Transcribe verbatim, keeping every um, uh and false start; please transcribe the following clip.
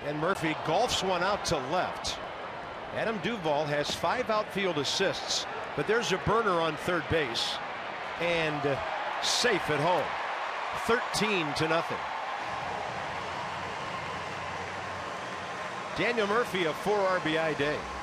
And Murphy golfs one out to left. Adam Duvall has five outfield assists, but there's a burner on third base and uh, safe at home. thirteen to nothing. Daniel Murphy, a four R B I day.